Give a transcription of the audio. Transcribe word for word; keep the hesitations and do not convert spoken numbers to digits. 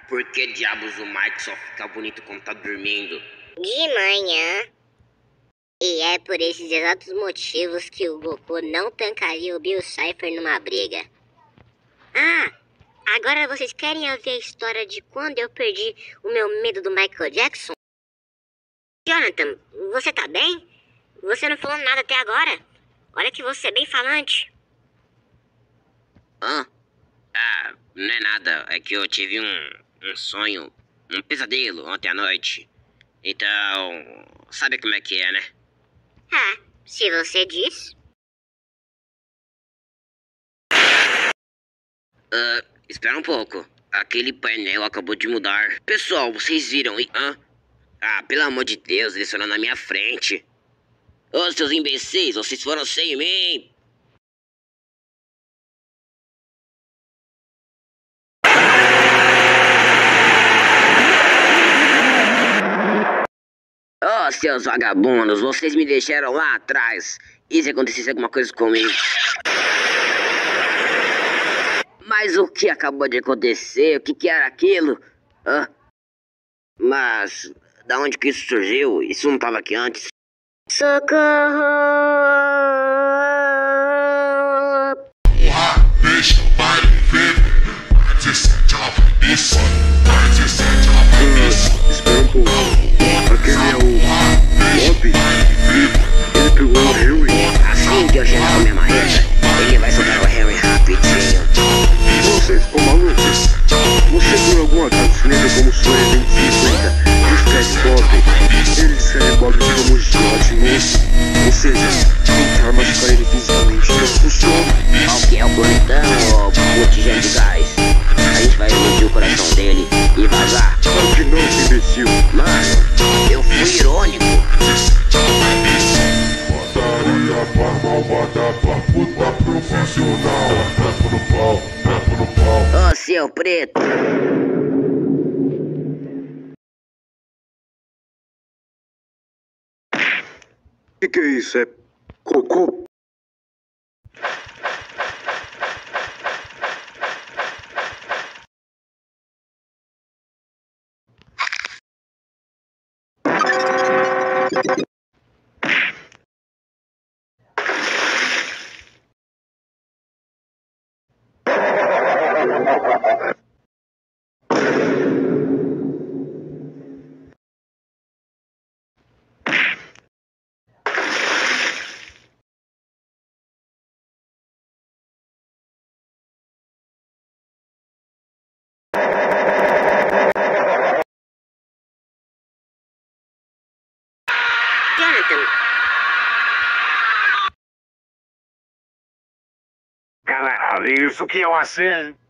Por que diabos o Mike só fica bonito quando tá dormindo? De manhã. E é por esses exatos motivos que o Goku não tancaria o Bill Cipher numa briga. Ah, agora vocês querem ouvir a história de quando eu perdi o meu medo do Michael Jackson? Jonathan, você tá bem? Você não falou nada até agora. Olha que você é bem falante. Hã? Ah, não é nada. É que eu tive um, um sonho, um pesadelo ontem à noite. Então, sabe como é que é, né? Ah, se você diz. Ah, espera um pouco. Aquele painel acabou de mudar. Pessoal, vocês viram? E, hã? Ah, pelo amor de Deus, eles foram na minha frente. Ô, seus imbecis, vocês foram sem mim. Ô, seus vagabundos, vocês me deixaram lá atrás. E se acontecesse alguma coisa comigo? Mas o que acabou de acontecer? O que que era aquilo? Hã? Mas, da onde que isso surgiu? Isso não estava aqui antes? Socorro! Porra, deixa, vai, vem, vai dezessete, ela vai nisso, vai dezessete, ela vai nisso. Espera um pouco. Aquele é o Bob. Ele pegou o Henry. Assim que eu chegar com minha marreta, ele vai soltar o Henry rapidinho. Vocês ficou maluco? Você viu algum acaso se lembra como sua evento cinquenta? Descreve Bob. Ele descreve Bob como um gigante imenso. Ou seja, tentar machucar ele fisicamente não funciona. Qual que é o planetão, ô botijão de gás? A gente vai explodir o coração dele e vazar. Claro que não, seu imbecil. Mano, eu fui irônico. Padaria pra malvada, pra puta profissional. Trepa no pau, trepa no pau. Ô, seu preto. O que, que é isso? É cocô? Jonathan, Caralho, isso que é uma cena.